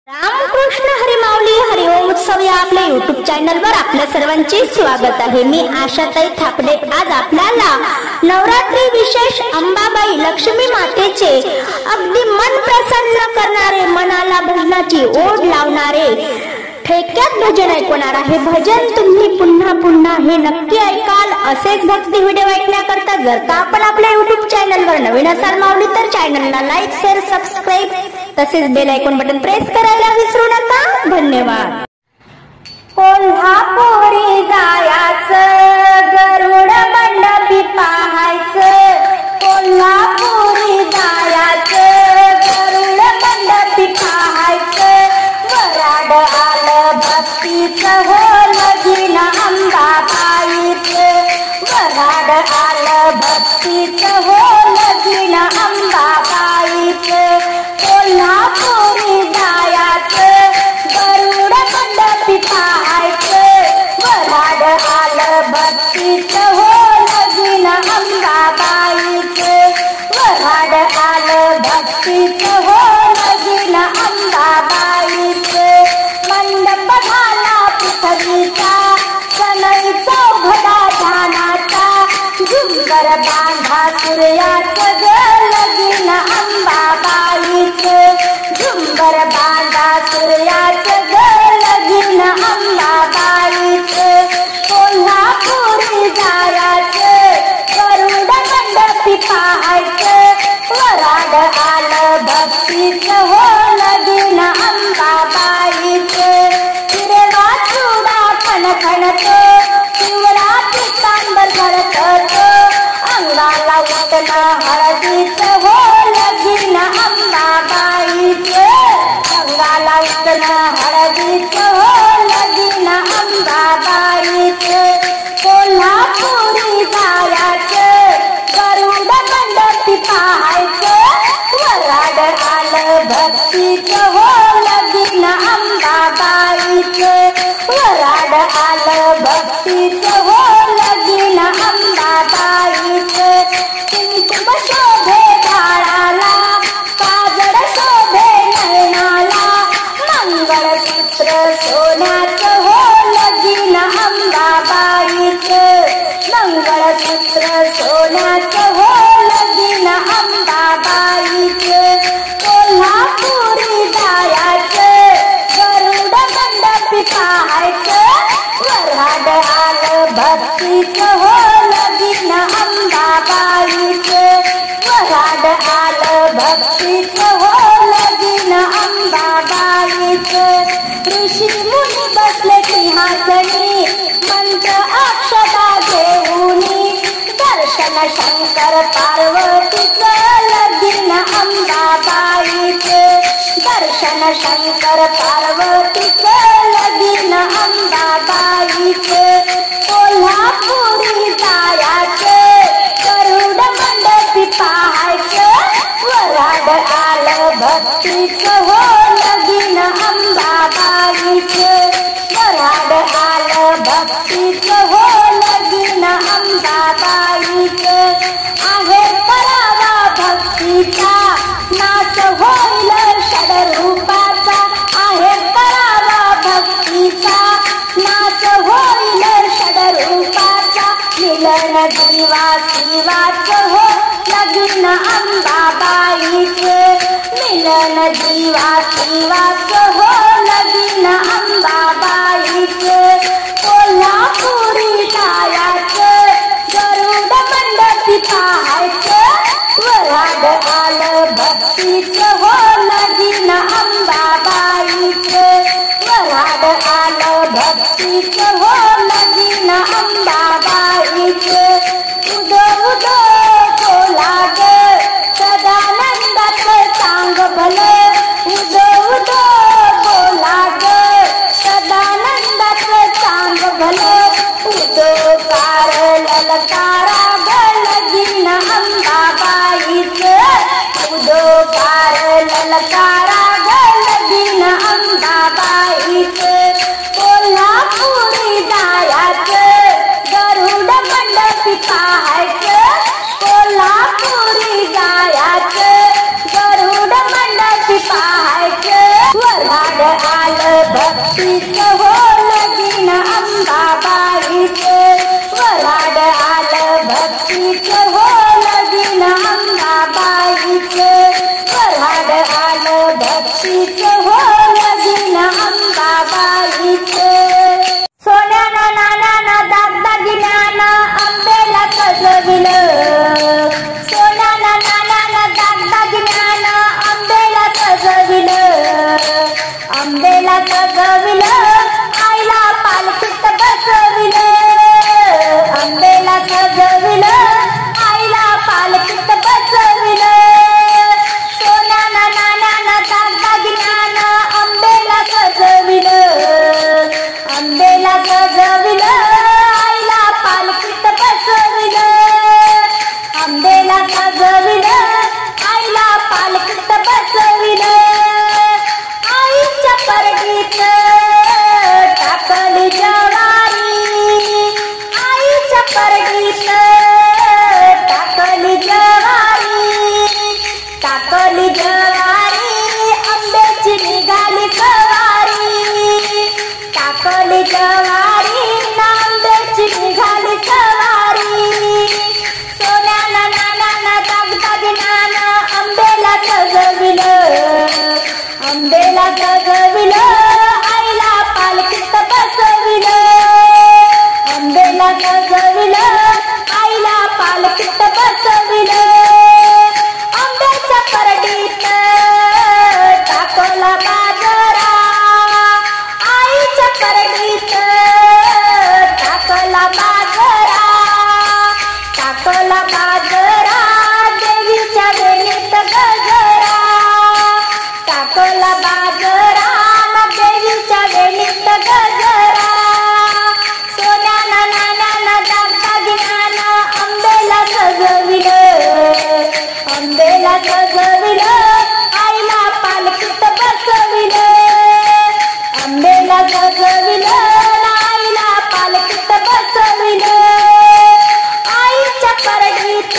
रामकृष्ण हरी माऊली हरिओम उत्सव या आपल्या YouTube चॅनलवर आपल्या सर्वांचे स्वागत आहे। मी आशाताई थापडे आज आपल्याला नवरात्री विशेष अंबाबाई लक्ष्मी मातेचे अगदी मन प्रसन्न करणारे मनाला भजनाची ओढ लावणारे ठेक्यात भजन ऐकवणार आहे। भजन तुम्ही पुन्हा पुन्हा हे नक्की ऐकाल। असेच भक्ती व्हिडिओ ऐकण्याकरता जर का आपण आपल्या YouTube चॅनलवर नवीन असाल माऊली तर चॅनलला लाईक शेअर सबस्क्राइब तसेच बेल आयकॉन बटन प्रेस करायला विसरू नका। धन्यवाद। कोल्हापुरी जायाचं गरुड मंडपी पाहायचं, कोल्हापुरी जायाचं गरुड मंडपी पाहायचं, वराड आलं भक्तीचं हो लगीन अंबाबाईचं, वराड आलं भक्तीचं हो लगीन अंबाबाईचं, कोल्हापुरी जायाचं गरुड मंडपी पाहायचं, वराड आलं भक्तीचं हो लगीन अंबाबाईचं, वराड आलं भक्तीचं हो लगीन अंबाबाईचं, मंडप झाला पृथ्वीचा सनई चौघडा ध्यानाचा, झुंबर बांधा सूर्याचं ग लगीन अंबाबाईचं, झुंबर बांधा सूर्याचं ग लगीन अंबाबाईचं, कोल्हापुरी जायाचं गरुड मंडपी पाहायचं, वराड आलं भक्तीचं हो लगीन अंबाबाईचं, हिरवा चुडा खणखणतो पिवळा पितांबर झळकतो, अंगाला उठणं हळदीचं हो लगीन अंबाबाईचं, अंगाला उठणं हळदीचं हो लगीन अंबाबाईचं, कोल्हापुरी जायाचं गरुड मंडपी पाहायचं, वराड आलं भक्तीचं हो लगीन अंबाबाईचं, वराड आलं भक्तीचं हो लगीन अंबाबाईचं, कुंकुम शोभे झाडाला काजळ शोभे नयनाला, मंगळसूत्र सोन्याचं हो लगीन अंबाबाईचं, मंगळसूत्र सोन्याचं हो लगीन अंबाबाईचं, कोल्हापुरी जायाचं गरुड मंडपी पाहायचं, वराड आलं भक्तीचं हो लगीन अंबाबाईचं, वराड आलं भक्तीचं हो लगीन अंबाबाईचं, ऋषी मुनी बसले सिंहासनी मंत्र अक्षता घेऊनी, दर्शन शंकर पार्वतीचं लगीन अंबाबाईचं, दर्शन शंकर पार्वतीचं लगीन अंबाबाईचं, कोल्हापुरी जायाचं गरुड मंडपी पाहायचं, वराड आलं भक्तीचं हो लगीन अंबाबाईचं, वराड आलं भक्तीचं हो लगीन अंबाबाईचं, आहे करावा भक्तीचा नाच होईल षडरूपाचा, आहे करावा भक्तीचा नाच होईल षडरूपाचा, मिलन जीवा शिवाचं हो लगीन अंबाबाईचं, मिलन जीवा शिवाचं हो लगीन अंबाबाईचं, कोल्हापुरी जायाचं गरुड मंडपी पाहायचं, वराड आलं भक्तीचं हो लगीन अंबाबाईचं, वराड आलं भक्तीचं हो लगीन अंबाबाईचं, उदो उदो बोला ग सदानंदाचं चांग भलं, उदो उदो बोला ग सदानंदाचं चांग भलं, उदो कार ललकारा ग लगीन अंबाबाईचं, उदो कार ललकारा ग लगीन अंबाबाईचं, कोल्हापुरी जायाचं गरुड मंडपी पाहायचं, कोल्हापुरी जायाचं गरुड मंडपी वऱ्हाड आलं भक्तीचं हो लगीन अंबाबाईचं, वऱ्हाड आलं भक्तीचं हो लगीन अंबाबाईचं, वऱ्हाड आलं भक्तीचं हो लगीन अंबाबाईचं. सोन्यानं नाण्यानं दागदागिन्यानं अंबेला सजविलं, सोन्यानं नाण्यानं दागदागिन्यानं अंबेला सजविलं, अंबेला सजविलं, आईला पालखीत बसविलं, अंबेला सजविलं, आईला पालखीत बसविलं. सोन्यानं नाण्यानं दागदागिन्यानं अंबेला सजविलं, अंबेला सजविलं, आईला पालखीत बसविलं, अंबेला सजविलं, आईला पालखीत बसविलं. आईच्या परडीत टाकली ज्वारी, आईच्या परडीत टाकली ज्वारी, टाकली ज्वारी, आंब्याची निघाली सवारी, टाकली ज्वारी, आंब्याची निघाली सवारी. सोन्यानं नाण्यानं दागदागिन्यानं अंबेला सजविलं, अंबेला सजविलं, आईला पालखीत बसविलं, अंबेला सजविलं, आईला पालखीत बसविलं. आंब्याच्या परडीत टाकला बाजरा, आईच्या परडीत टाकला बाजरा, टाकला बाजरा, देवीच्या वेणीत गजरा, टाकला बाजरा, देवीच्या वेणीत गजरा. सोन्यानं नाण्यानं दागदागिन्यानं अंबेला सजविलं, अंबेला सजविलं, आईला पालखीत बसविलं, अंबेला सजविलं, आईला पालखीत बसविलं. आईच्या परडीत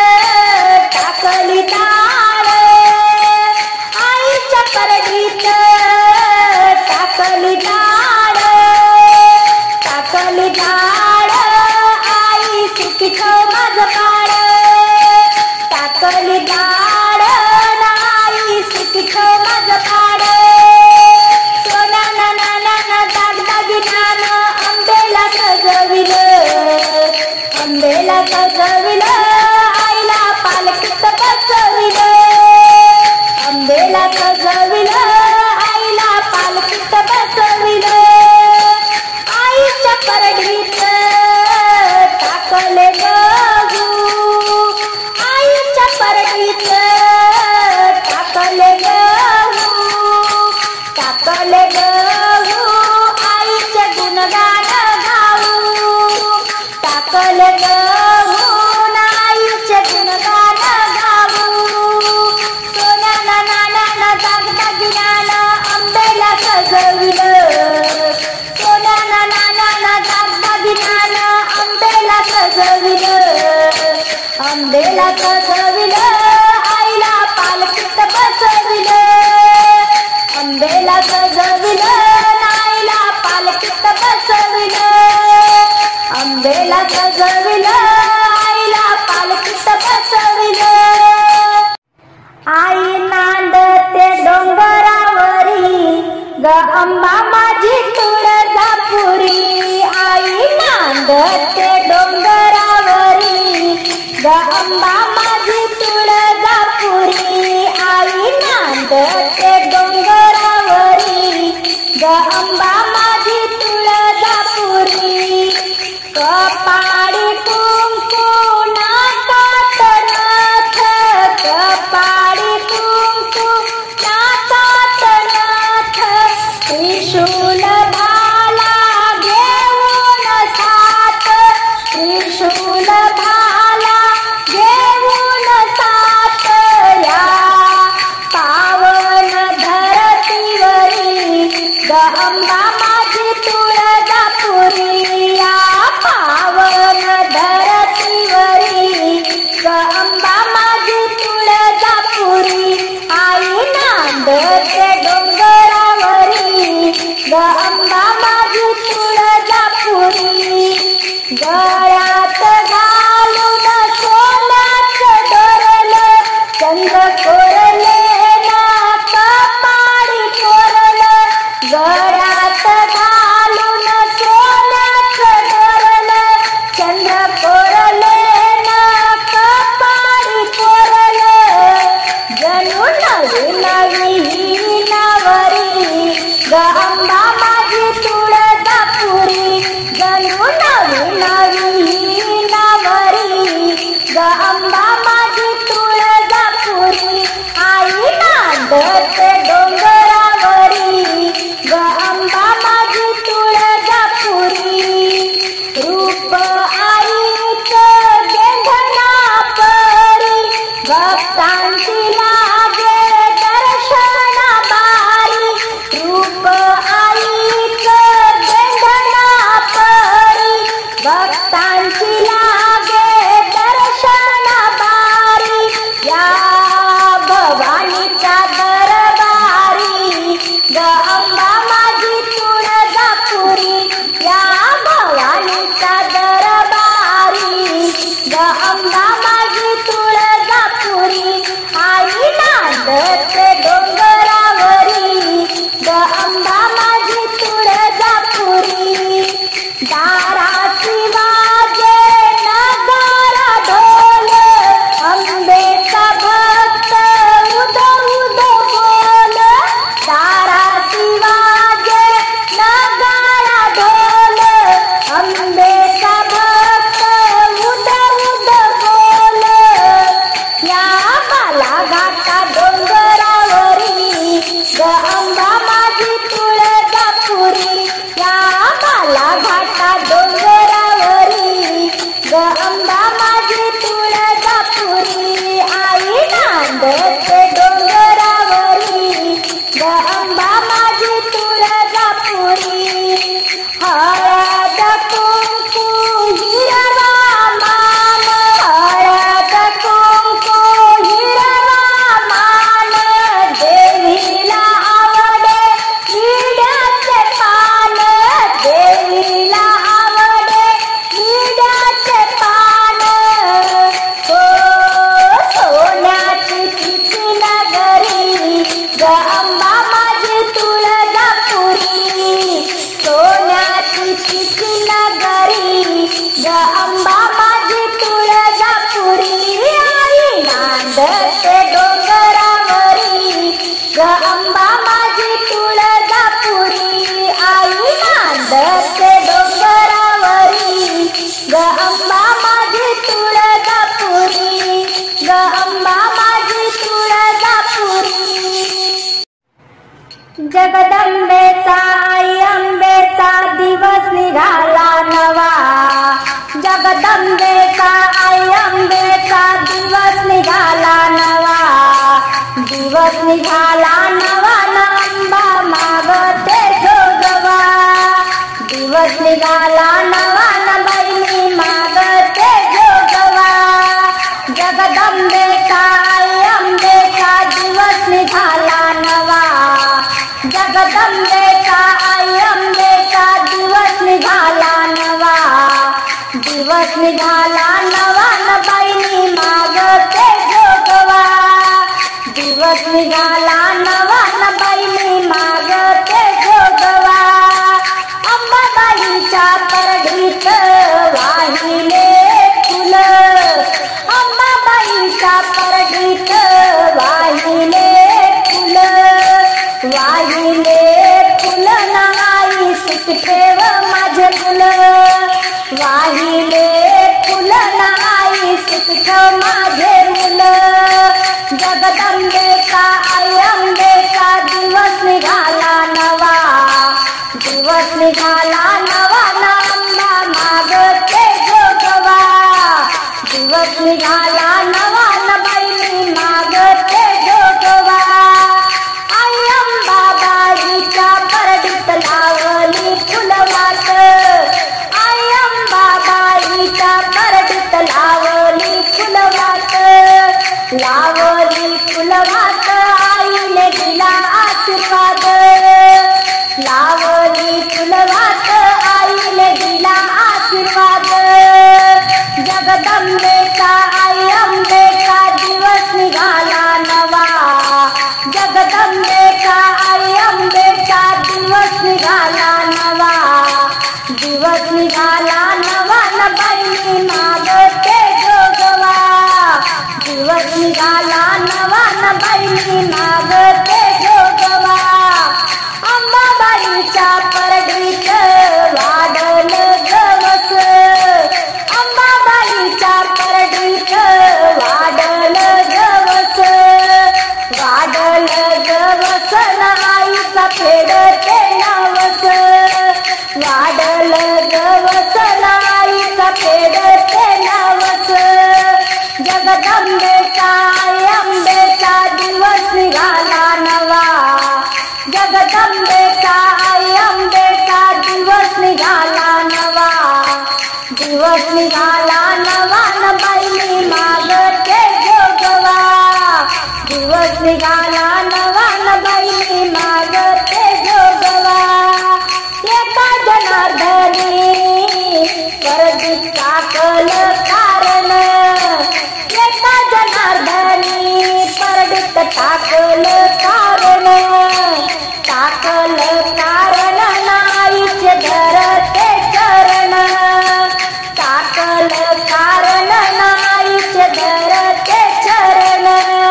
टाकली डाळ, आईच्या परडीत टाकली डाळ, टाकली डाळ, आई सुखी ठेव माझं बाळ, टाकली डाळ, आई सुखी ठेव माझं बाळ. सोन्यानं नाण्यानं दागदागिन्यानं अंबेला सजविलं, अंबेला सजविलं, आईला पालखीत बसविलं, अंबेला सजविलं, आईला पालखीत बसविलं. आईच्या परडीत टाकले गहू, आईच्या परडीत टाकले गहू, टाकले गहू, आईचे गुणगान गाऊ, टाकले गहू, आईचे गुणगान गाऊ. सोन्यानं नाण्यानं दागदागिन्यानं अंबेला सजविलं, सोन्यानं नाण्यानं दागदागिन्यानं अंबेला सजविलं, अंबेला सजविलं, आईला पालखीत बसविलं, अंबेला सजविलं, आईला पालखीत बसविलं, अंबेला सजविलं, आईला पालखीत बसविलं. आई नांदते डोंगरावरी ग अंबा माझी तुळजापुरी, आई नांदते डोंगरावरी ग अंबा माझी तुळजापुरी, आई नांदते डोंगरावरी ग अंबा माझी तुळजापुरी. कपाळी कुंकू नाकात नथ, कपाळी कुंकू नाकात नथ, त्रिशूल भाला घेऊन साथ, त्रिशूल भाला घेऊन साथ, या पावन धरती अंबा माझी तुळजापुरी, गळ्यात घालून सोन्याचं डोरलं, चंद्र कोरले ना कपाळी कोरलं, गळ्यात घालून सोन्याचं डोरलं, चंद्र कोरले ना कपाळी कोरलं, जणू नवी नवी नवरी ग अंबा माझी तुळजापुरी, जणू नवी नवी नवरी ग अंबा माझी तुळजापुरी, आई नांदते डोंगरावरी ग अंबा माझी तुळजापुरी, रूप आईचं गेंधणा परी, भक्तांची लागे दर्शना बारी, रूप आईचं गेंधणा परी, भक्तांची लागे दर्शना बारी, या भवानीच्या दरबारी ग अंबा माझी तुळजापुरी, या भवानीच्या दरबारी ग अंबा माझी तुळजापुरी, आई नांदते डोंगरावरी ग अंबा माझी तुळजापुरी, दाराची वाजे नगारा ढोल, अंबेचा भक्त उदो उदो बोल, दाराची वाजे नगारा ढोल, अंबेचा भक्त उदो उदो बोल, या बालाघाटा डोंगरावरी ग अंबा माझी तुळजापुरी, या बालाघाटा डोंगरावरी ग अंबा माझी तुळजापुरी, आई नांदते डोंगरावरी ग अंबा माझी तुळजापुरी, हळद कुंकू हिरवा मान, हळद कुंकू हिरवा मान, देवीला आवडे विड्याचे पान, देवीला आवडे विड्याचे पान, हो सोन्याची तिची नगरी ग अंबा माझी तुळजापुरी, सोन्याची तिची नगरी ग अंबा माझी तुळजापुरी, आई नांदते डोंगरावरी ग अंबा माझी तुळजापुरी, आई नांदते डोंगरावरी ग अंबा माझी तुळजापुरी, ग अंबा माझी तुळजापुरी, जगदंबेचा आई अंबेचा दिवस निघाला नवा, जगदंबेचा आई अंबेचा दिवस निघाला नवा, दिवस निघाला नवा न अंबा मागते जोगवा, दिवस निघाला नवा न बहिणी मागते जोगवा, जगदंबेचा आई अंबेचा दिवस निघाला नवा, जगदंबेचा आई अंबेचा दिवस निघाला नवा, दिवस निघाला नवा न बहिणी मागते जोगवा, दिवस निघाला नवा न बहिणी मागते जोगवा, अंबाबाईच्या परडीत वाहिले फुल, अंबाबाईच्या परडीत वाहिले फुल, वाहिले फुल नाही सुट ठेव माझे फुल, वाहिले फुल नाही सुट ठेव माझे मुल, जगदंबेचा आई अंबेचा दिवस निघाला नवा, दिवस निघाला नवा न अंबा मागते जोगवा, दिवस निघाला नवा न बहिणी मागते जोगवा, आई अंबाबाईच्या परडीत लावली फुलवात, आई अंबाबाईच्या परडीत लावली फुलवात, लावली फुलवात आईने दिला आशीर्वाद, निघाला नवान बैली मागते जोगवा अंबाबाईच्या परडीत वाढल गवस अंबाबाईच्या परडीत वाढल गवस वाढल गवस आईचा फेडते नवस वाढल गवस आईचा फेडते नवस जगदंबेचा अंबेचा दिवस निघाला नवा जगदंबेचा अंबेचा दिवस निघाला नवा दिवस निघाला नवान बैली मागते जोगवा दिवस निघाला नवान बैली मागते जोगवा एका जनार्दनी परदीत टाकल कारण एका जनार्दनी परदीत टाकल कारण टाकल कारण नाईचे धरते चरण टाकल कारण नाईचे धरते चरण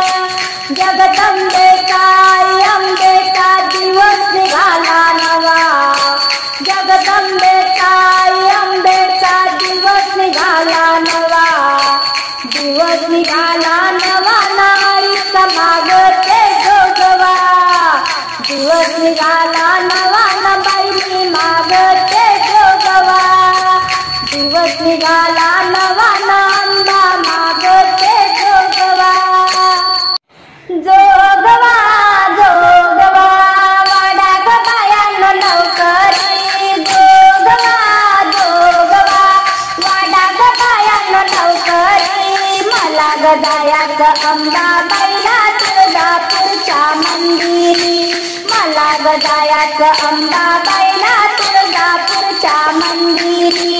जगदंबेचा अंबेचा दिवस निघाला नवा जगदंबेचा अंबेचा दिवस निघाला नवा दिवस निघाला नवा नाईचा मागते जोगवा दिवस निघाला नवा बैली मागते जोगवा दिवस निघाला नवा अंबा मागते जोगवा जोगवा जोगवा वाडा ग बायांनो लवकरी जोगवा जोगवा वाडा ग बायांनो लवकरी मला ग जायाचं अंबाबाईला तुळजापूरच्या मंदिरी मला ग जायाचं अंबाबाईला तुळजापूरच्या मंदिरी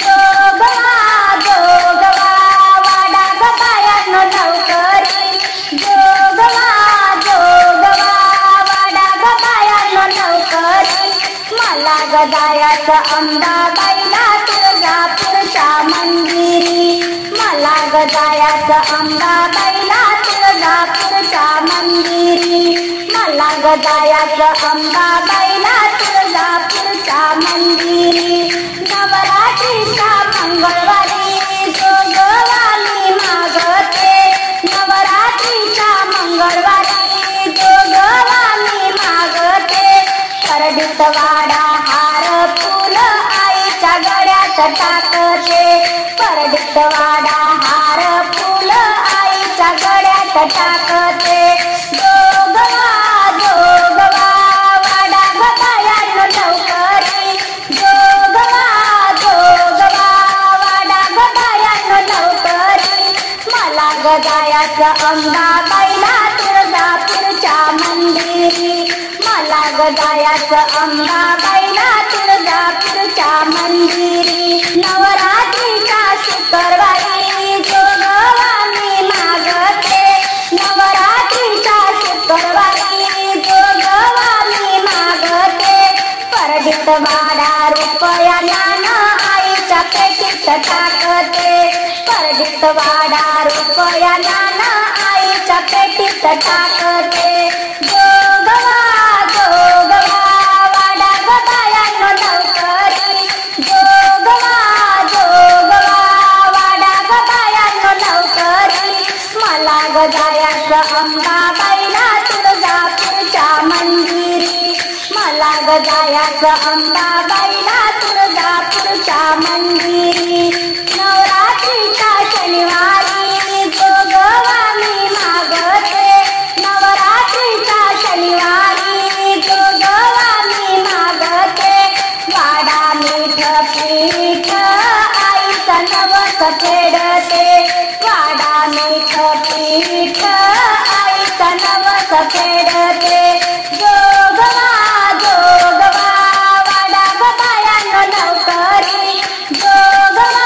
जोगवा जोगवा वाडा ग बायांनो लवकरी जोगवा जोगवा वाडा ग बायांनो लवकरी मला ग जायाचं अंबाबाईला तुळजापूरच्या मंदिरी मला ग जायाचं अंबाबाईला तुळजापूरच्या मंदिरी मला ग जायाचं अंबाबाईला तुळजापूरच्या मंदिरी नवरात्रीच्या मंगळवारी जोगवा मी मागते नवरात्रीच्या मंगळवारी जोगवा मी मागते परडीत वाडा हार फुल आईच्या गळ्यात टाकते परडीत वाडा हार फुल आईच्या गळ्यात टाकते जोगवा जोगवा वाडा ग बायांनो लवकरी जोगवा जोगवा वाडा ग बायांनो लवकरी मला ग जायाचं अंबाबाईला तुळजापूरच्या मंदिरी मला ग जायाचं अंबाबाईला तुळजापूरच्या मंदिरी नवरात्रीच्या शुक्रवारी जोगवा मी मागते नवरात्रीच्या शुक्रवारी जोगवा मी मागते परडीत वाडा रुपया नाणं आईच्या पेटीत टाकते परडीत वाडा रुपया नाणं आईच्या पेटीत टाकते जोगवा जोगवा वाडा ग बायांनो लवकरी जोगवा जोगवा वाडा ग बायांनो लवकरी मला ग जायाचं अंबाबाईला तुळजापूरच्या मंदिरी मला ग जायाचं अंबाबाईला तुळजापूरच्या मंदिरी नवरात्रीच्या शनिवारी जोगवा मी मागते नवरात्रीच्या शनिवारी जोगवा मी मागते वाडा मीठ पीठ आईचा नवस फेडते वाडा मीठ पीठ आईचा नवस फेडते जोगवा जोगवा वाडा ग बायांनो लवकरी जोगवा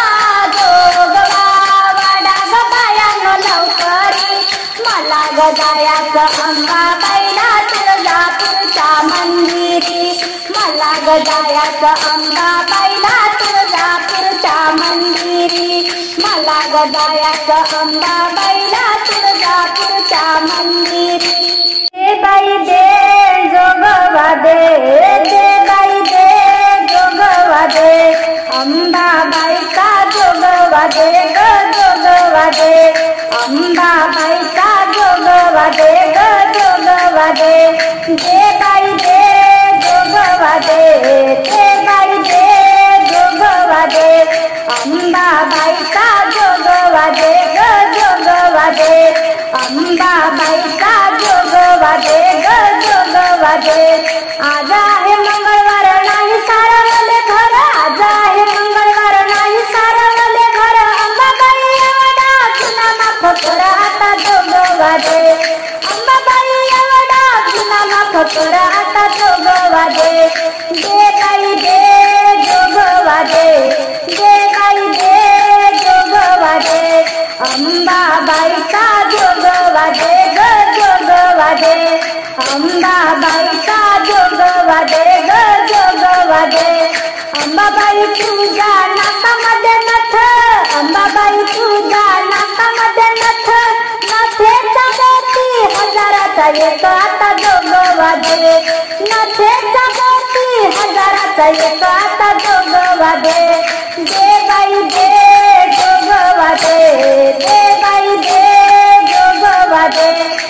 जोगवा वाडा ग बायांनो लवकरी मला ग जायाचं अंबाबाईला तुळजापूरच्या मंदिरी मला ग जायाचं अंबाबाईला तुळजापूरच्या मंदिरी, मला ग जायचं अंबाबाईला तुळजापूरच्या मंदिरी. दे बाई दे जोगवा दे, दे बाई दे जोगवा दे, अंबाबाईचा जोगवा दे ग जोगवा दे, अंबाबाईचा जोगवा दे ग जोगवा दे. दे बाई दे जोगवा दे, दे बाई दे जोगवा दे, अंबाबाईचा जोगवा दे ग जोगवा दे, अंबाबाईचा जोगवा दे ग जोगवा दे. आज आहे मंगळवार नाही सारवले घर, आज आहे मंगळवार नाही सारवले घर, अंबाबाई एवढा गुन्हा माफ कर आता जोगवा दे, अंबाबाई एवढा गुन्हा माफ कर आता जोगवा दे. दे बाई दे जोगवा दे, दे बाई दे जोगवा दे, अंबाबाईचा जोगवा दे ग जोगवा दे, अंबाबाईचा जोगवा दे ग जोगवा दे. अंबाबाई तुझ्या नाकामध्ये नथ, अंबाबाई तुझ्या नाकामध्ये नथ, नथेचा मोती हजाराचा येतो आता जोगवा दे, नथेचा मोती हजाराचा येतो आता जोगवा दे. दे बाई दे जोगवा दे, दे बाई दे जोगवा दे,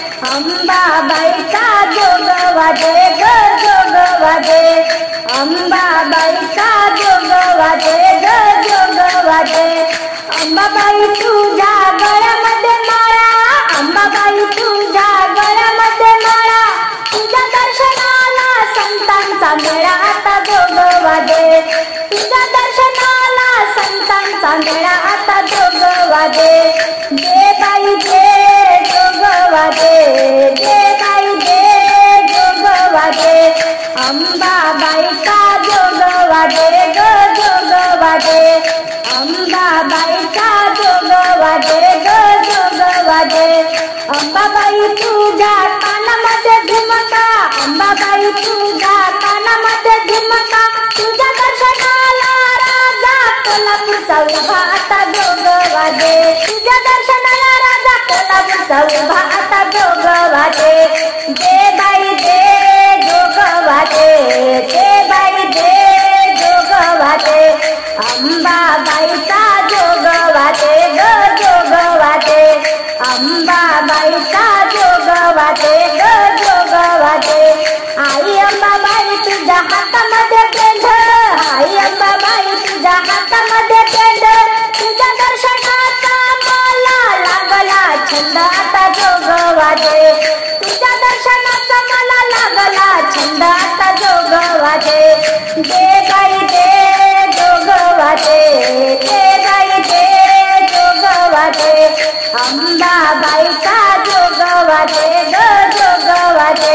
अंबाबाईचा जोगवा दे ग जोगवा दे, अंबाबाईचा जोगवा दे ग जोगवा दे. अंबाबाई तुझ्या गळ्यामध्ये माळा, अंबाबाई तुझ्या गळ्यामध्ये माळा, तुझ्या दर्शनाला संतांचा मेळा आता जोगवा दे, तुझ्या दर्शनाला संतांचा मेळा आता जोगवा दे. दे बाई दे जोगवा दे, दे बाई दे जोगवा दे, अंबाबाईचा जोगवा दे ग जोगवा दे, अंबाबाईचा जोगवा दे ग जोगवा दे. अंबाबाई तुझ्या कानामध्ये झुमका, अंबाबाई तुझ्या कानामध्ये झुमका, तुझ्या दर्शनाला राजा कोल्हापूरचा उभा आता जोगवा दे, तुझ्या दर्शनाला राजा कोल्हापूरचा उभा आता जोगवा दे. दे बाई दे जोगवा दे, दे बाई दे जोगवा दे, अंबाबाईचा जोगवा दे ग जोगवा दे, अंबाबाईचा जोगवा दे ग जोगवा दे. आई अंबाबाई तुझ्या हातामध्ये पेंढ, आई अंबाबाई तुझ्या हातामध्ये पेंढ, तुझ्या दर्शनाचा मला लागला छंद आता जोगवा दे, तुझ्या दर्शनाचा मला लागला छंद आता जोगवा दे. दे बाई दे जोगवा दे, दे बाई दे जोगवा दे, अंबाबाईचा जोगवा दे ग जोगवा दे,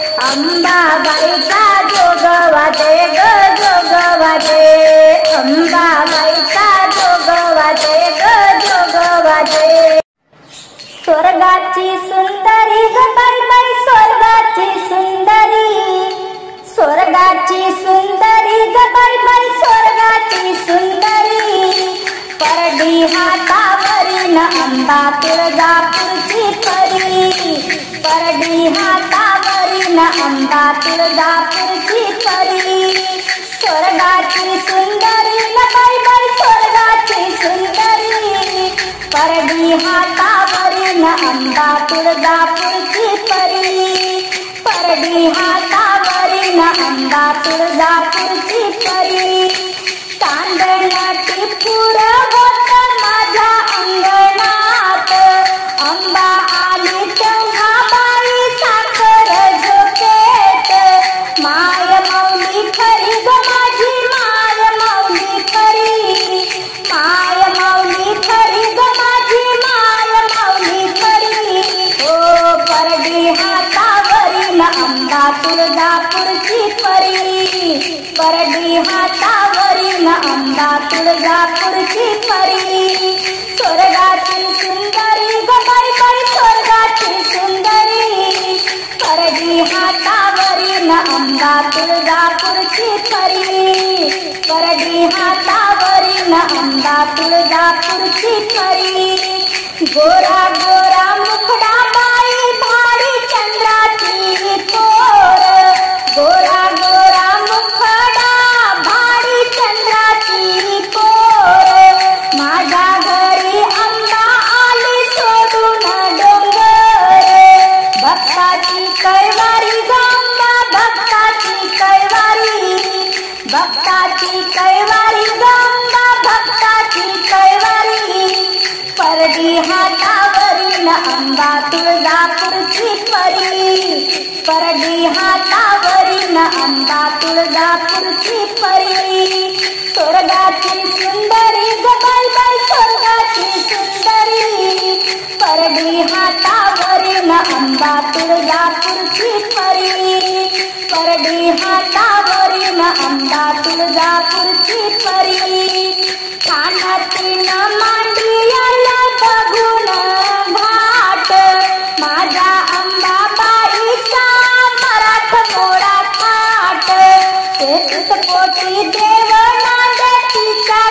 अंबाबाईचा जोगवा दे ग जोगवा दे, अंबाबाईचा जोगवा दे ग जोगवा दे. स्वर्गाची सुंदरी ग बाई बाई स्वर्गाची सुंदरी, स्वर्गाची सुंदरी ग बाई बाई स्वर्गाची सुंदरी, परडी हातावरील अंबा तुळजापूरची परी, परडी हातावरील अंबा तुळजापूरची परी. स्वर्गाची सुंदरी ग बाई बाई स्वर्गाची सुंदरी, परडी हातावरील अंबा तुळजापूरची परी, परडी हातावरील अंबा तुळजापूरची परी. चांदण्याची फुर होत माझ्या अंगणात, अंबा आली तेव्हा बाई साखर झोपेत, माय माऊली खरी ग माझी माय माऊली खरी, माय माऊली खरी ग माझी माय माऊली खरी. ओ परडी हातावरील अंबा तुळजापूरची परी, परडी हातावरील अंबा तुळजापूरची परी. स्वर्गाची सुंदरी ग बाई बाई स्वर्गाची सुंदरी, परडी परडी हातावरील अंबा तुळजापूरची परी, परडी हातावरील अंबा तुळजापूरची परी. गोरा गोरा मुखडा बाई भारी चंद्राची कोर, गोरा गोरा मुखडा भारी चंद्राची कोर. माझ्या घरी अंबा आली सोडून डोंगर, भक्ताची कैवारी गंगा भक्ताची कैवारी, भक्ताची कैवारी गंगा भक्ताची कैवारी. परडी हातावरील अंबा तुळजापूरची परी, परडी हातावरील अंबा तुळजापूरची परी. स्वर्गाची सुंदरी ग बाई बाई स्वर्गाची सुंदरी, परडी हातावरील अंबा तुळजापूरची परी, परडी हातावरील अंबा तुळजापूरची परी. कानातीन मांडियाला बघून घाट, माझ्या अंबाबाईचा मराठमोळा थाट. तेच कोटी देव नांदे तिच्या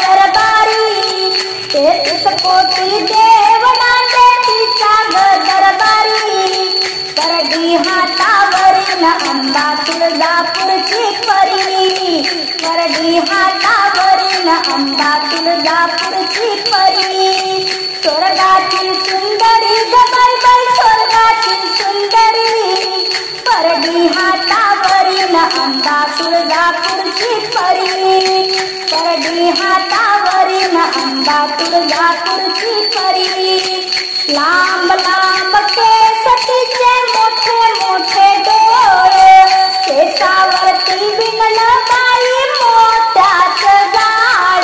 दरबारी, तेच कोटी देव नांदे तिच्या दरबारी. परडी हातावरील अंबा तुळजापूरची परी, परडी हातावरील अंबा तुळजापूरची परी. स्वर्गाची सुंदरी ग बाई बाई स्वर्गाची सुंदरी, परडी हातावरील अंबा तुळजापूरची परी, परडी हातावरील अंबा तुळजापूरची परी. लांब लांब केस तिचे मोठे मोठे डोळे, केसावरती विणलं बाई मोत्याचं जाड,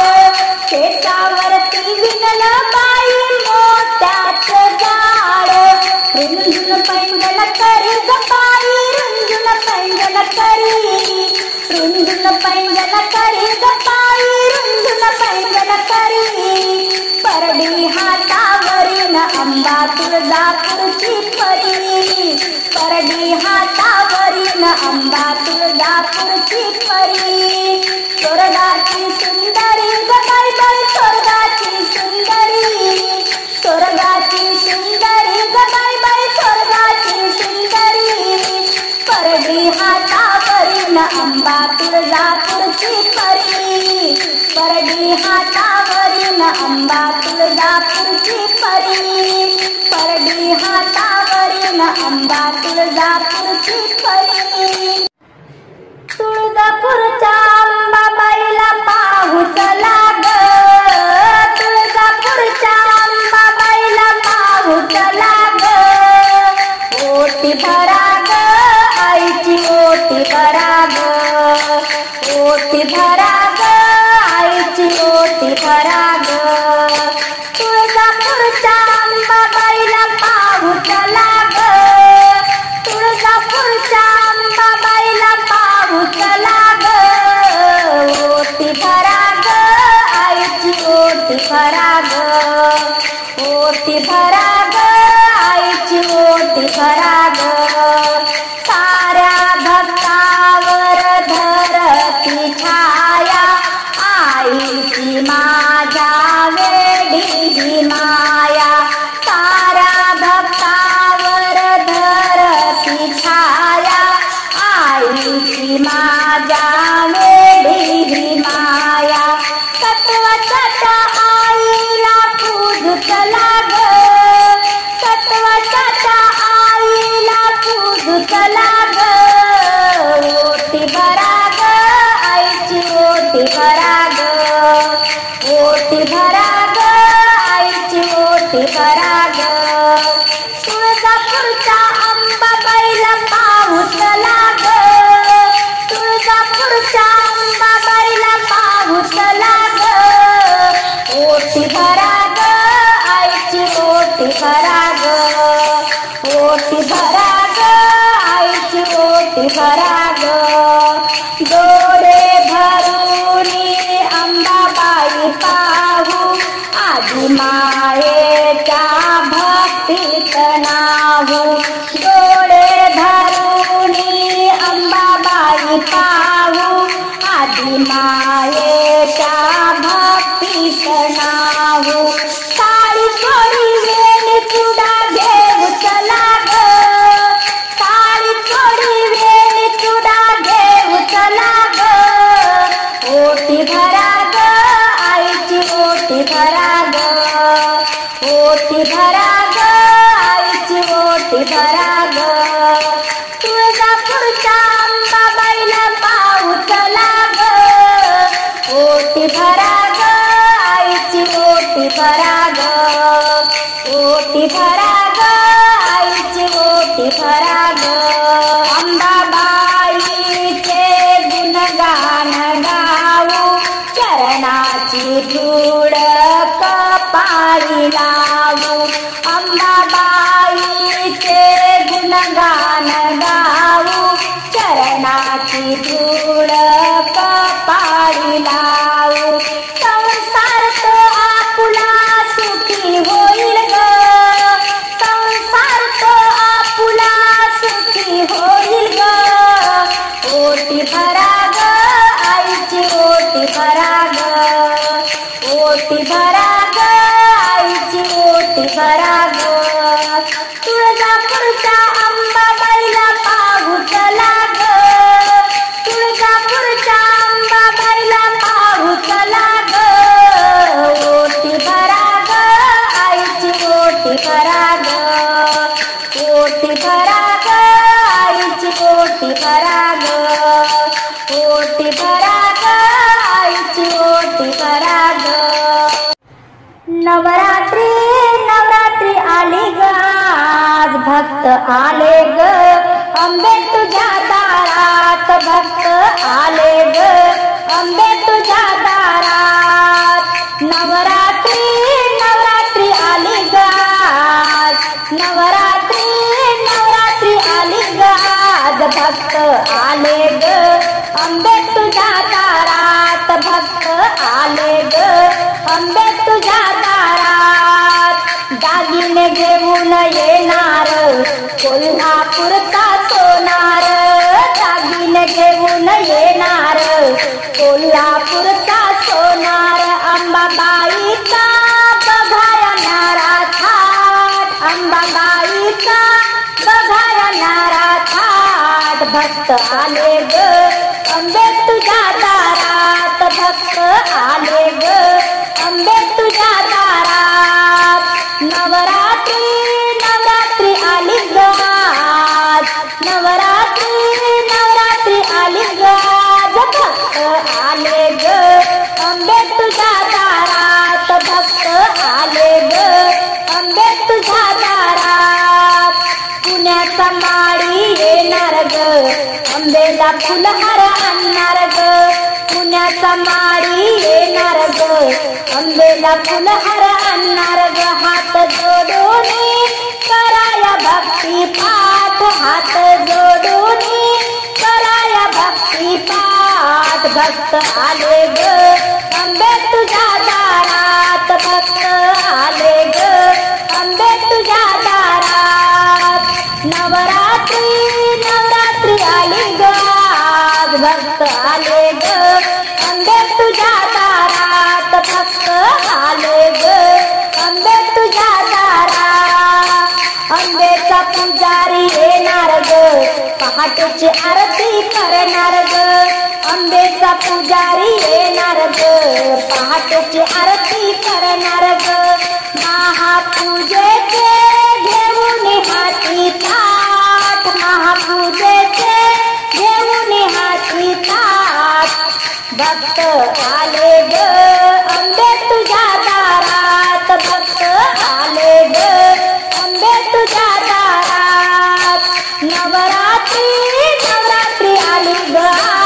केसावरती विणलं बाई मोत्याचं जाड. रुंजून पैंजण करी ग बाई रुंजून पैंजण करी, रुंजून पैंजण करी ग बाई रुंजून पैंजण करी. परडी हातावरील अंबा तुळजापूरची परी, परडी हातावरील अंबा तुळजापूरची परी. स्वर्गाची सुंदरी ग बाई बाई स्वर्गाची सुंदरी, स्वर्गाची सुंदरी ग बाई बाई स्वर्गाची सुंदरी. परडी हातावरील अंबा तुळजापूरची परी, परडी हातावरील अंबा तुळजापूरची परी, परडी हातावरील अंबा तुळजापूरची परी. तुळजापूरच्या अंबाबाईला पाहू चला ग, तुळजापूरच्या अंबाबाईला पाहू चला ग. ओटी भरा ग आईची ओटी भरा ग, ओटी भरा ग आईची ओटी भरा ग. तुळजापूरच्या अंबाबाईला पाहू चला ग, तुळजापूरच्या अंबाबाईला पाहू चला ग. ओटी भरा ग आईची ओटी भरा ग, ओटी भरा ग आईची ओटी भरा ग. साऱ्या भक्तावर धरती छाया आईची माझ्या वेडी माया. साऱ्या भक्तावर धरती छाया आईची माझ्या वेडी माया. सत्वाच्या आईला पूज चला ग, सत्वाच्या आईला पूज चला ग. ओटी भरा ग आईची ओटी भरा ग, ओटी भरा ग आईची ओटी भरा ग. तुळजापूरच्या अंबाबाईला पाहू चला ग, तुळजापूरच्या अंबाबाईला पाहू चला ग. ओटी भरा ग आईची ओटी भरा ग, ओटी भरा ग आईची ओटी भरा ग. डोळे भरून अंबाबाई पाहू आजी मायेच्या भक्तीत नाहू. डोळे भरून आम्ही पाहू आदि मायेच्या भक्तीत नाहू. साडी थोडी वेणी चुडा घेऊ चला ग, साडी थोडी वेणी चुडा घेऊ चला ग. ओटी भरा ग आईची ओटी भरा ग, ओटी भरा ग आईची ओटी भरा ग. तुळजापूरच्या अंबाबाईला पाहू चला ग, ओटी भरा ग आईची ओटी भरा ग, ओटी भरा ग आईची ओटी भरा ग. अंबाबाईचे गुणगान गाऊ, चरणाची धूळ कपाळी लावू. अंबाबाईचे गुणगान गाऊ, चरणाची धूळ कपाळी लावू. संसार तो आपुला सुखी होईल ग, संसार तो आपुला सुखी होईल ग. ओटी भरा ग आईची ओटी भरा ग, ओटी भरा ग आईची ओटी भरा ग. तुळजापूरच्या अंबाबाईला पाहू चला ग, तुळजापूरच्या अंबाबाईला पाहू चला ग. ओटी भरा ग आईची ओटी भरा ग, ओटी भरा ग आईची ओटी भरा ग, ओटी भरा ग आईची ओटी भरा ग. नवरात्री नवरात्री आली ग, आज भक्त आले ग, अंबे तुझ्या दारात भक्त आले ग, अंबे तुझ्या दारात. नवरात्री नवरात्री आली ग, आज नवरात्री नवरात्री आली ग, आज भक्त आले ग, अंबे तुझ्या दारात भक्त आले ग, अंबे तुझ्या दारात. दागिने घेऊन येणार कोल्हापूरचा सोनार, दागिने घेऊन येणार कोल्हापूरचा सोनार. अंबाबाईचा बघाया नारा थाट, अंबाबाईचा बघाया नारा थाट. भक्त आले ग, अंबे तुझ्या दारात भक्त आले ग, अंबे तुझ्या दारात. नवरात्री नवरात्री आली ग, आज नवरात्री नवरात्री आली ग, आज भक्त आले ग, अंबे तुझ्या दारात भक्त आले ग, अंबे तुझ्या दारात. पुण्याचा माळी येणार ग, अंबेला फुलहार आणणार ग, पुण्याचा माळी येणार ग, अंबेला फुलहार आणणार ग. हात जोडून कराया भक्ती पाठ, हात जोडून कराया भक्ती पाठ. भक्त आले ग, अंबे तुझ्या दारात भक्त आले ग, अंबे तुझ्या दारात. नवरात्री नवरात्री आली ग, आज भक्त आले ग, अंबे तुझ्या दारात भक्त आले ग, अंबे तुझ्या दारात. अंबेचा पुजारी येणार ग, पहाटेची आरती करणार ग, अंबेचा पुजारी येणार ग, पहाटेची आरती करणार ग. महापूजेचे घेऊन हाती ताट, महापूजेचे घेऊन हाती ताट. भक्त आले ग, अंबे तुझ्या दारात भक्त आले ग, अंबे तुझ्या दारात. नवरात्री नवरात्री आली ग,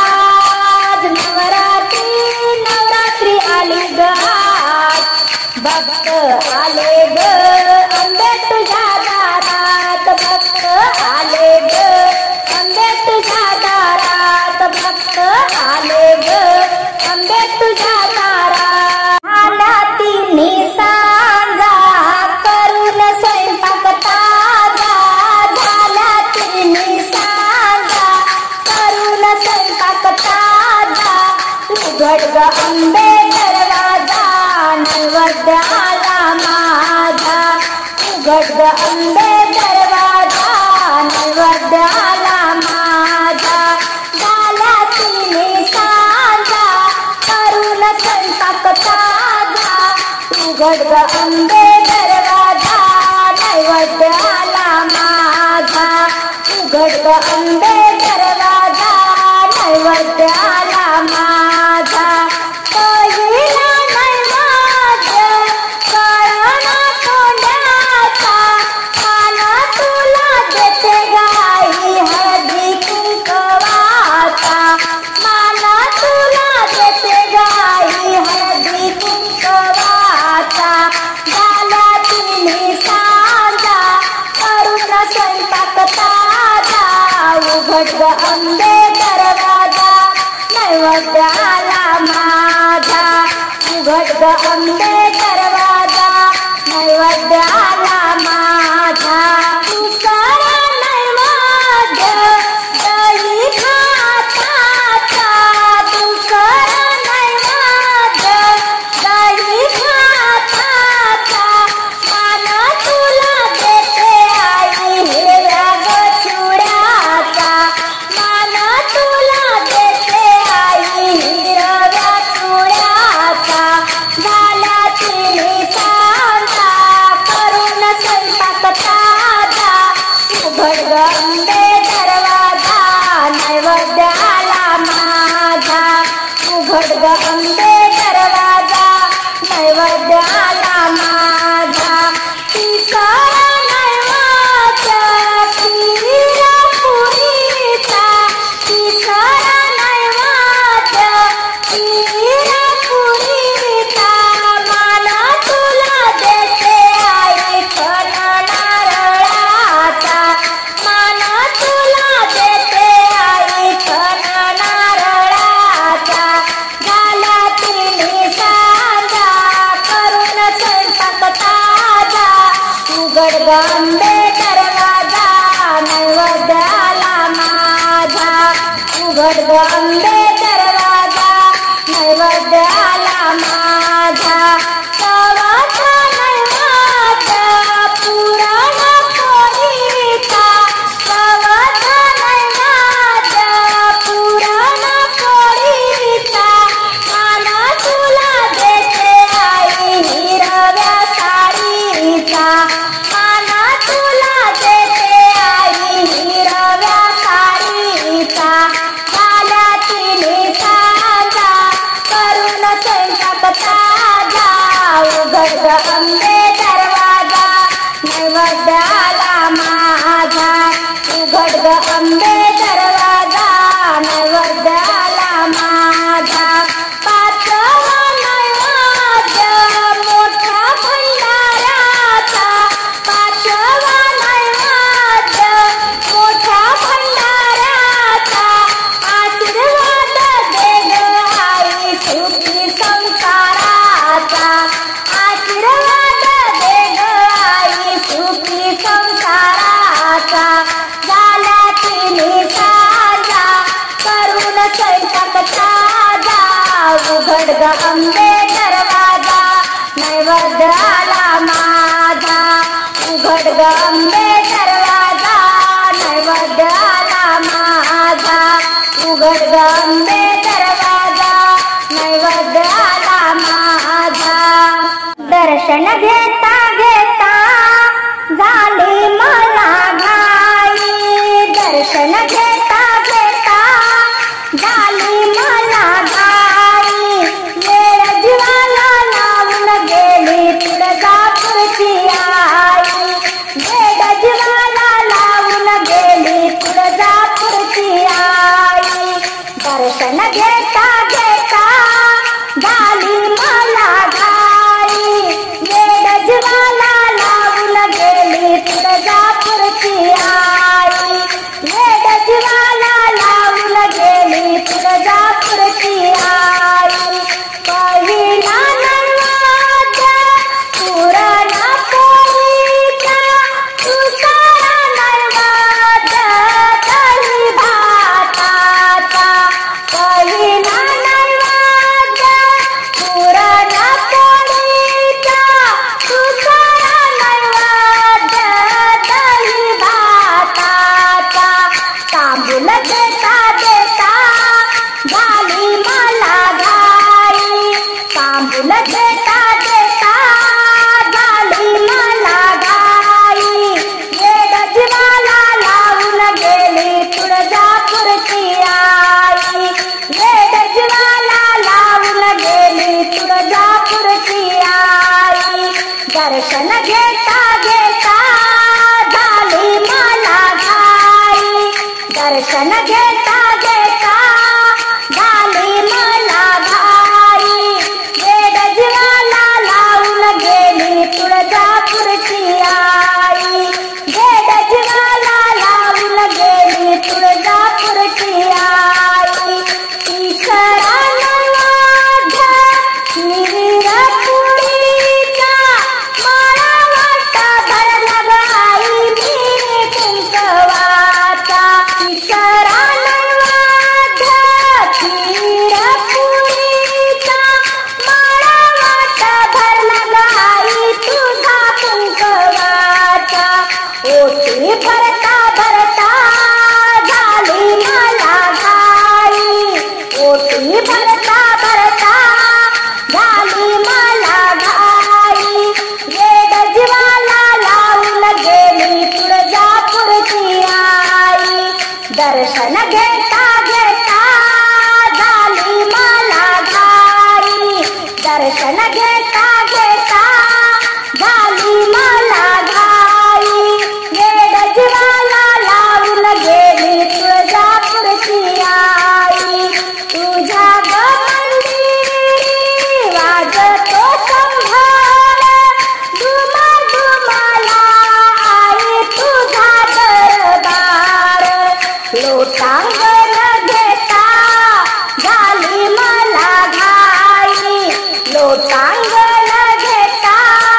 आज नवरात्री नवरात्री आली ग, आज भक्त आले ग, अंबे तुझ्या दारात भक्त आले ग, अंबे तुझ्या दारात भक्त आले ग, अंबे तुझ्या दारात. आला तिन्ही सांजा करून स्वयंपाक ताजा, झाला तिन्ही सांजा करून स्वयंपाक उघड ग अंबे दरवाजा नैवेद्य आला माझा उघड ग अंबे दरवाजा नैवेद्य आला माझा झाला तिन्ही सांजा करून स्वयंपाक ताजा उघड ग अंबे दरवाजा नैवेद्य आला माझा उघड ग अंबे दरवाजा नैवेद्य आला माझा पहिला नैवेद्य कळना तोंडाचा खाना तुला देते गाई हळदी कुंकवाचा माना तुला देते गाई हळदी कुंकवाचा झाला तिन्ही सांजा करून स्वयंपाक ताजा उघड ग अंबे दरवाजा नैवेद्य आला माझा उघड ग अंबे दरवाजा नैवेद्य आला माझा दुसरा नैवेद्य दही भाताचा दुसरा नैवेद्य दही भाताचा माना तुला देते आई हिरव्या गचुड्याचा माना तुला देते आई हिरव्या चुड्याचा झाला तिन्ही सांजा करून स्वयंपाक ताजा उघड ग अंबे दरवाजा नैवेद्य आला माझा उघड ग अंबे दरवाजा नैवेद्य आला माझा तिसरा नैवेद्य खीर पुरीचा तिसरा नैवेद्य खीर पुरीचा माना तुला देते आई खण नारळाचा माना तुला देते आई खण नारळाचा झाला तिन्ही सांजा करून स्वयंपाक ताजा उघड ग अंबे दरवाजा नैवेद्य आला माझा उघड ग अंबे दरवाजा नैवेद्य आला माझा चवाचा नैवेद्य पुरण पोळीचा चवाचा नैवेद्य पुरण पोळीचा माना तुला देते आई हिरव्या साडीचा माना तुला देते आई हिरव्या साडीचा झाला तिन्ही सांजा करून स्वयंपाक ताजा उघड ग अंबे दरवाजा नैवेद्य आला माझा उघड ग अंबे दरवाजा नैवेद्य आला माझा पाचवा नैवेद्य मोठ्या भंडाराचा पाचवा नैवेद्य मोठ्या भंडाराचा आशीर्वाद दे ग आई सुखी संसाराचा आशीर्वाद दे ग आई सुखी संसाराचा झाला तिन्ही सांजा करून स्वयंपाक ताजा उघड ग अंबे दरवाजा नैवेद्य आला माझा उघड ग अंबे दरवाजा नैवेद्य आला माझा उघड ग अंबे दरवाजा नैवेद्य आला माझा दर्शन घेता घेता झाली मला घाई दर्शन घेता घेता झाली मला घाई वेळ जीवाला लावून गेली तुळजापूरची आई वेळ जीवाला लावून गेली तुळजापूरची आई दर्शन घेता घेता झाली मला घाई वेळ जीवाला लावून गेली तुळजापूरची आई वेळ जीवाला लावून गेली तुळजापूरची आई पहिला नैवेद्य पुरण पोळीचा दुसरा नैवेद्य दही भाताचा पहिला नैवेद्य दर्शन घेता घेता झाली मला घाई, दर्शन घेता घेता झाली मला घाई, वेड जीवाला लावून गेली तुळजापूरची आई, वेड जीवाला लावून गेली तुळजापूरची आई, ईश्वरा नवाढ शिरपुरीचा मला वाटा भरला ग आई मी कुंकवाचा, ईश्वरा नवाढ शिरपुरीचा मला वाटा भरला ग आई तुझा कुंकवाचा, ओटी भरता भरता झाली मला घाई, ओटी भरता भरता झाली मला घाई, वेड जीवाला लावून गेली तुळजापूरची आई, दर्शन घेता घेता झाली मला घाई, दर्शन घेता घेता झाली मला घाई, वेड जीवाला लावून गेली तुळजापूरची आई, तुझ्या ग मंदिरी वाजतो संभाळ धुमा धुमाला आई तुझा दरबार, लोटांगण घेता झाली मला घाई, लोटांगण घेता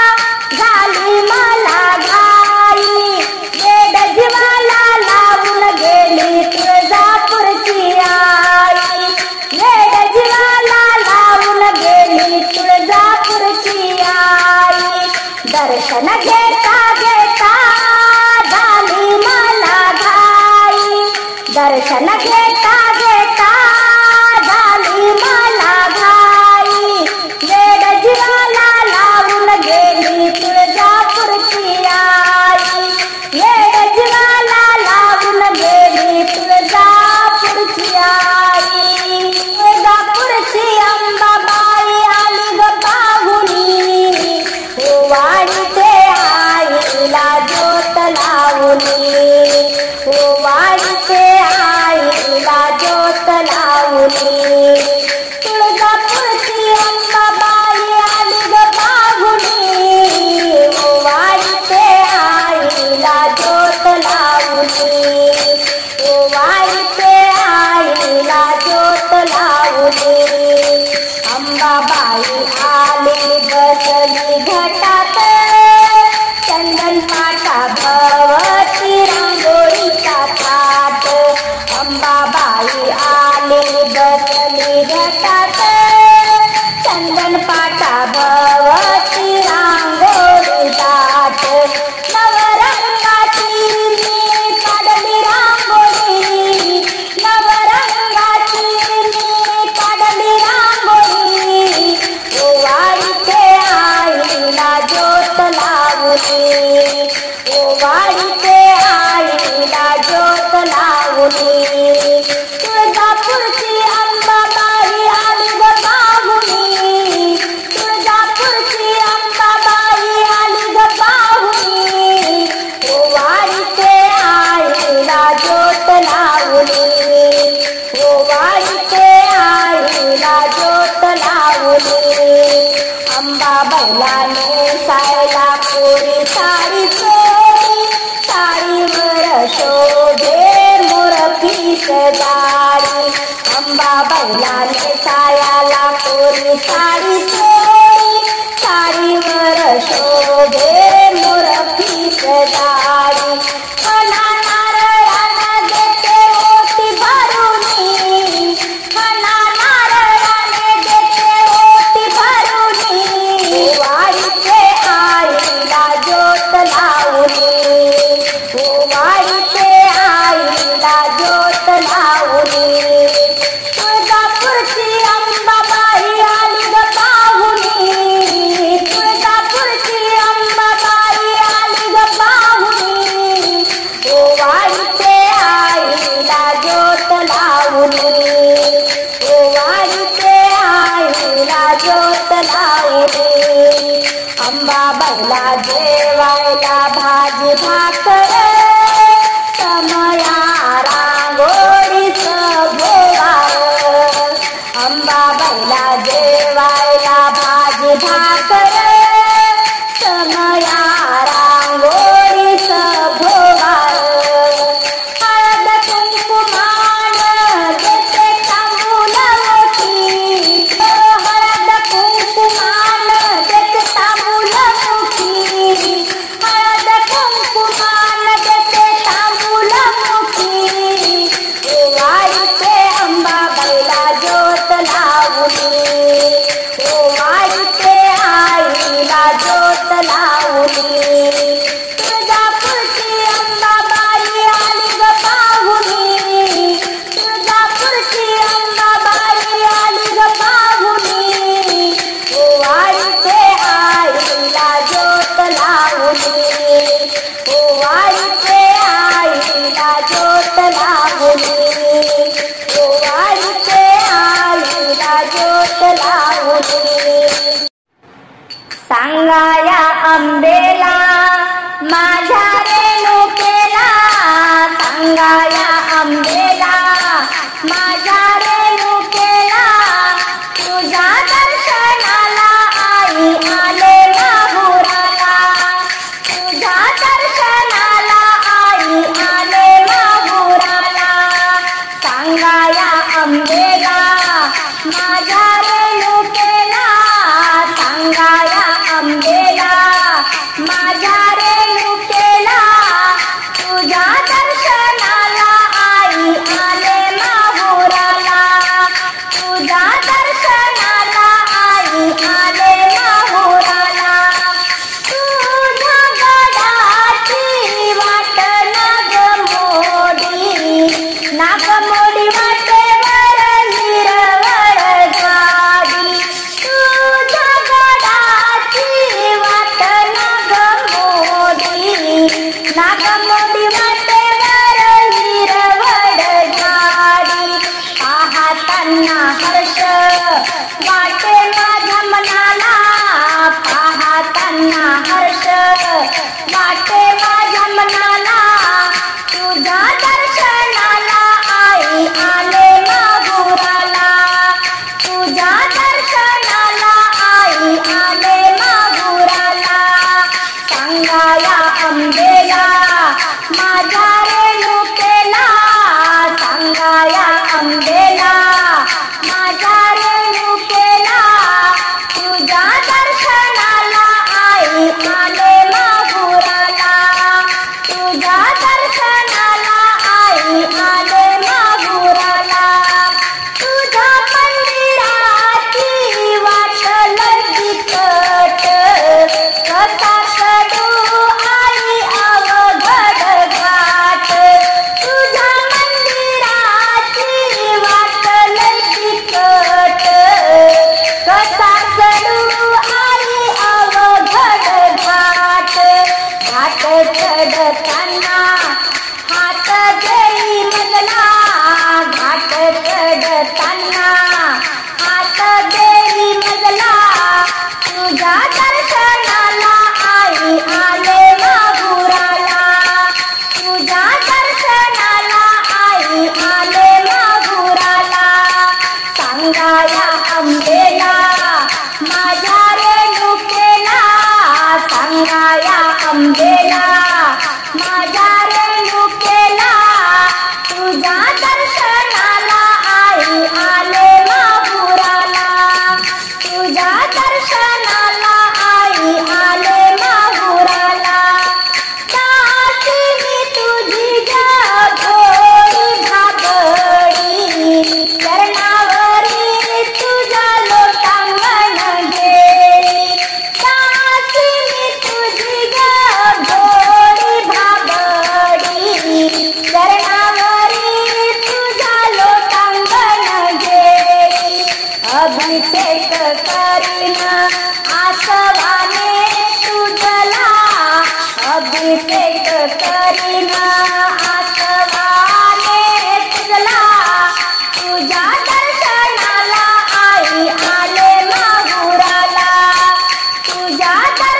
झाली मला घाई, वेड जीवाला लावून गेली तुळजापूरची आई, वेड जीवाला लावून गेली तुळजापूरची आई, दर्शन घेता घेता झाली मला घाई, दर्शन घेता घेता झाली मला घाई, वेड जीवाला लावून गेली तुळजापूरची आई, वेड जीवाला लावून गेली तुळजापूरची आई, तुळजापूरची अंबाबाई आली ग पाहुणी, वाढते आईला ज्योत लावली, वाढते आईला ज्योत लावली, तुळजापूरची अंबाबाई आली ग पाहुणी, वाढते आईला ज्योत लावली, वाढते आईला ज्योत लावली, अंबाबाई आली बसली घटात चंदन पाटा भवती रांगोळीचा थाट, अंबाबाई आली बसली घटात चंदन पाटा भवती रांगोळीचा थाट, नवरंगाची मी काढली रांगोळी, नवरंगाची मी काढली रांगोळी, वाढते आईला ज्योत लावली, वाढते आईला ज्योत लावली, तुळजापूरची अंबाबाई आली ग पाहुणी, तुळजापूरची अंबाबाई आली ग पाहुणी, वाढते आईला ज्योत लावली, वाढते आईला ज्योत लावली, अंबाबाईला नेसायला कोरी साडी चोरी, साडीवर शोभे मोरपीस जाडी, अंबाबाईला नेसायला कोरी साडी चोरी, साडीवर शोभे मोरपीस जाडी, खणा नारळानं देते ओटी भरुनी, खणा नारळाने देते ओटी भरुनी, वाढते आईला ज्योत लावली, वाढते आईला ज्योत लावली, तुळजापूरची अंबाबाई आली ग पाहुणी, तुळजापूरची अंबाबाई आली ग पाहुणी, वाढते आईला ज्योत लावली, वाढते आईला ज्योत लावली, अंबाबाईला जेवायला भाजी भाकर समया रांगोळीच भोगार अंबाबाईला जेवायला भाजी भाकर समया रांगोळीच भोगार हळद कुंकुमान देते तांबूल मोठी हळद कुंकुमान देते तांबूल मोठी हळद कुंकुमान देते तांबूल मोठी ओवाळीते अंबाबाईला ज्योत लावली ओवाळीते आईला ज्योत लावली तुळजापूरची अंबाबाई आली ग पाहुणी तुळजापूरची अंबाबाई आली ग पाहुणी ओवाळीते आईला ज्योत लावली ओवाळीते आईला ज्योत लावली ओवाळीते आईला ज्योत लावली सांगाया अंबेला माझ्या रेणुकेला सांगाया अंबेला माझ्या रेणुकेला तुझ्या दर्शनाला आई आले माहुराला तुझ्या दर्शनाला आई आले माहुराला सांगाया अंबेला माझ्या रेणुकेला सांगाया अंबेला माझ्या रेणुकेला तुझ्या दर्शनाला आई आले माहुराला तुझ्या दर्शनाला आई आले माहुराला तुझ्या गडाची वाट नागमोडी वाटेवर हिरवळ झाली तुझ्या गडाची वाट नागमोडी वाटेवर हिरवळ झाली पाहताना हर्ष वाटे माझ्या मनाला पाहताना हर्ष वाटे माझ्या मनाला तुझ्या दर्शनाला आई आले माहुराला तुझ्या दर्शनाला आई आले माहुराला सांगाया अंबेला माझ्या रेणुकेला सांगाया अंबेला माझ्या रेणुकेला तुझ्या दर्शनाला आई आले माहुराला तुझ्या दर्शनाला आई आले माहुराला तुझ्या मंदिराची वाट लगीकट कसा चढू आई अवघड घाट तुझ्या मंदिराची वाट लगीकट कसा चढू आई अवघड घाट घाट चढताना हात देई मजला घाट चढताना हात देई मजला तुझ्या दर्शनाला आई आले माहुराला तुझ्या दर्शनाला आई आले माहुराला सांगाया अंबेला माझ्या रेणुकेला सांगाया अंबेला माझ्या रेणुकेला तुझ्या दर्शनाला आई आले माहुराला तुझ्या दर्शनाला आई आले माहुराला दासीनी तुझी भोळी भाबडी चरणावरी तुझ्या लोटांगण गेली दासीनी तुझी भोळी भाबडी चरणावरी तुझ्या लोटांगण गेली अभिषेक करीन आसवाने तुझला अभिषेक करीन आसवाने तुझला तुझ्या दर्शनाला आई आले माहुराला तुझ्या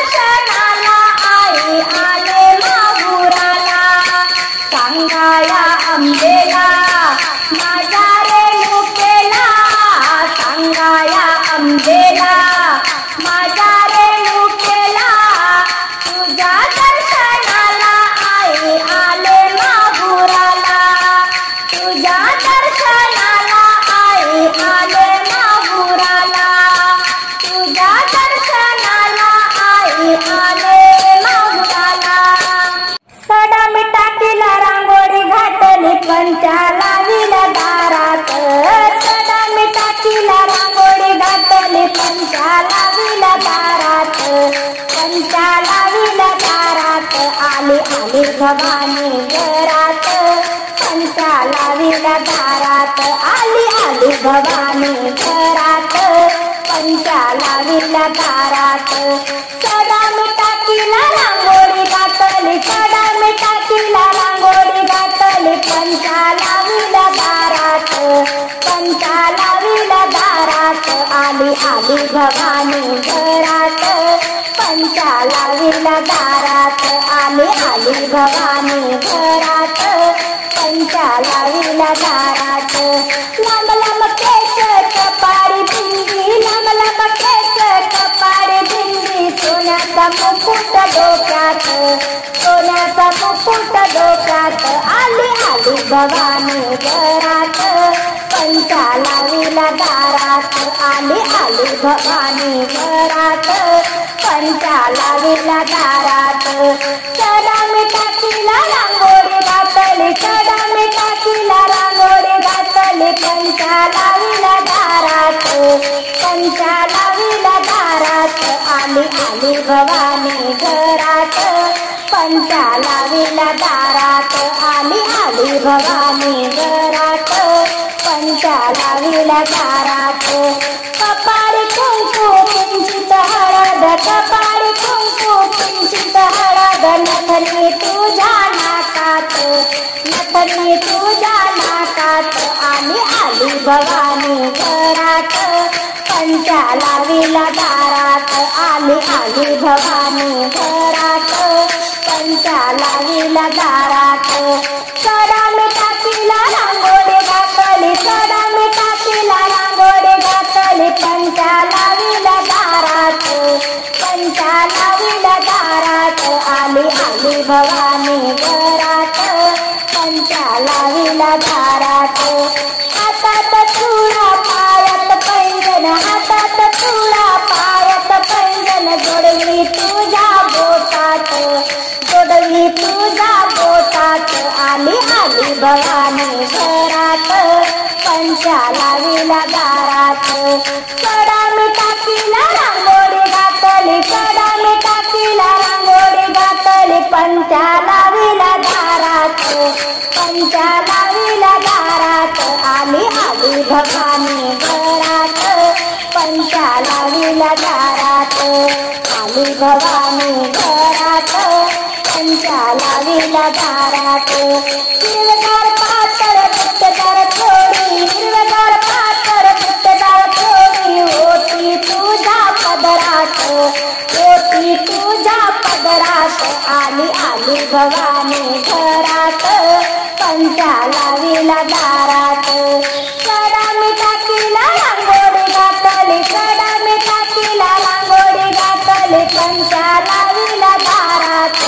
पंचा लाविला दारात, पंचा लाविला दारात, आली आली भवानी घरात, पंचा लाविला दारात, आली आली भवानी घरात, पंचा लाविला दारात, सडा मिठाकीला रांगोळी घातली, सडा मिठाकीला रांगोळी घातली, पंचा लाविला दारात, पंचा लाविला दारात, आली आली भवानी घरात, पंचा लाविला दारात, आली आली भवानी घरात, पंचा लाविला दारात, लांब लांब केस कपाळी बिंदी, लांब लांब केस कपाळी बिंदी, सोन्याचा मुकुट डोक्यात, सोन्याचा मुकुट डोक्यात, आली आली भवानी घरात, पंचा लाविला दारात, आली आली भवानी घरात, पंचा लाविला दारात, सडा मिठाकीला रांगोळी घातली, सडा मिठाकीला रांगोळी घातली, पंचा लाविला दारात, पंचा लाविला दारात, आली आली भवानी घरात, पंचा लाविला दारात, आली आली भवानी घरात, पंचा लाविला दारात, कपाळी कुंकू किंचित हळद, कपाळी कुंकू किंचित हळद, नथनी तुझ्या नाकात, नथनी तुझ्या नाकात, आली आली भवानी घरात, पंचा लाविला दारात, आली आली भवानी घरात, पंचा लाविला दारात, सडा मिठाकीला रांगोळी घातली, सडा मिठाकीला रांगोळी घातली, पंचा लाविला दारात, पंचा लाविला दारात, आली आली भवानी घरात, पंचा लाविला दारात, हातात चुडा पायात पैंजण, हातात चुडा पायात पैंजण, जोडली तुझ्या बोटात, जोडली तुझ्या बोटात, आली आली भवानी घरात, पंचा लाविला दारात, सडा मिठाकीला रांगोळी घातली, सडा मिठाकीला रांगोळी घातली, पंचा लाविला दारात, पंचा लाविला दारात, आली आली भवानी घरात, पंचा लाविला दारात, आली भवानी घरात, पंचा लाविला दारात, हिरवेगार पातळ बुट्टेदार थोडी, हिरवेगार पातळ बुट्टेदार थोडी, होती तुझ्या पदरात, होती तुझ्या पदरात, आली आली भवानी घरात, पंचा लाविला दारात, सडा मिठाकीला रांगोळी घातली, सडा मिठाकीला रांगोळी घातली, पंचा लाविला दारात,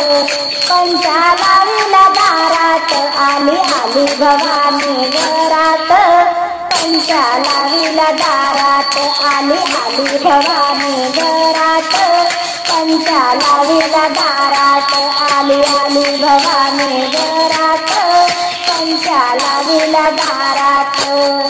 पंचा लाविला दारात, आली आली भवानी घरात, पंचा लाविला दारात, आली आली भवानी घरात, पंचा लाविला दारात, आली आली भवानी घरात, पंचा लाविला दारात.